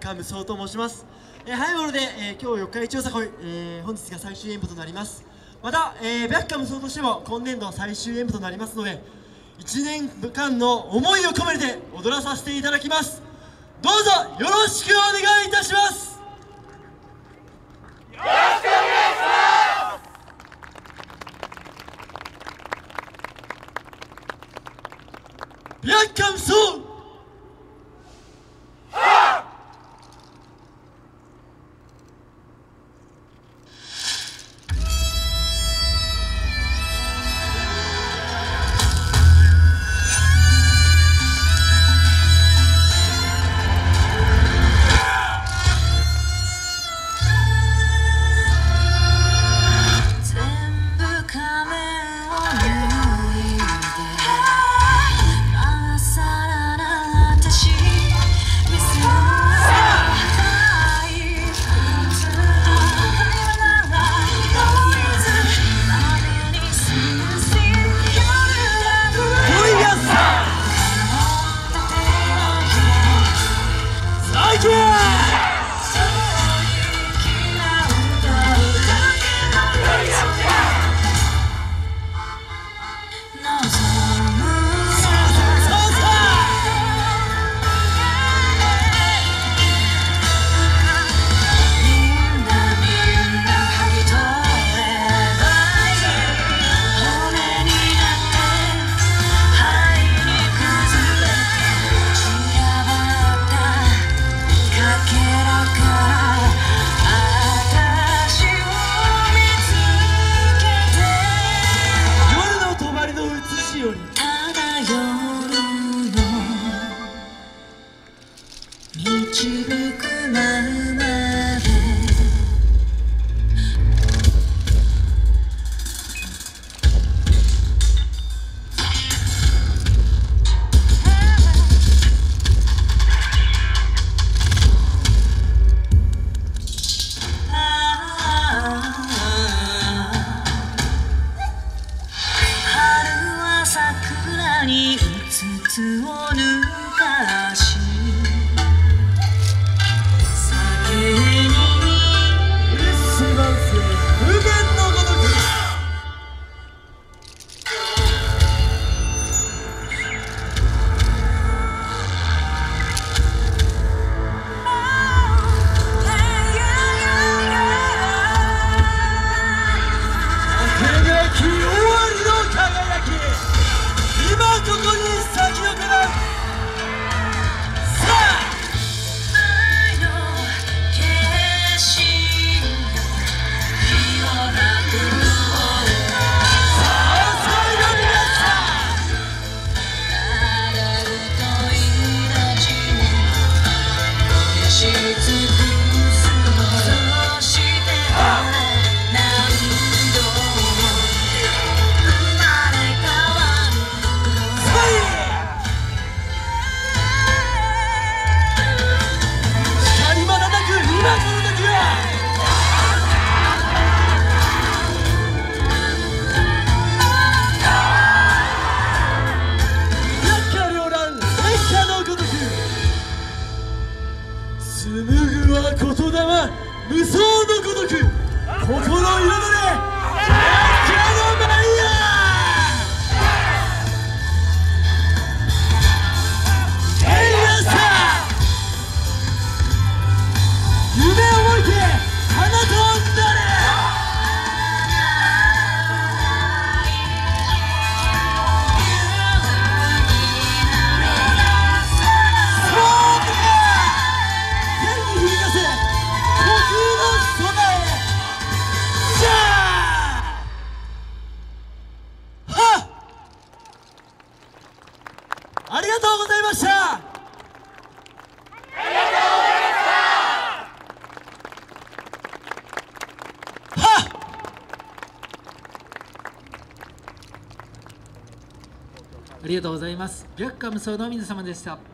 カ無双と申します。早いもので、今日四日市よさこい、本日が最終演舞となります。また、白カ無双としても今年度最終演舞となりますので、1年間の思いを込めて踊らさせていただきます。どうぞよろしくお願いいたします。 よろしくお願いします。 白カ無双導くままで春は桜にうつつを抜かし紡ぐは言霊無双のごとく心彩れ白のマイヤーエイヤサー夢を置いて花となれありがとうございました。ありがとうございました。はっ。 ありがとうございます。白カ無双の皆様でした。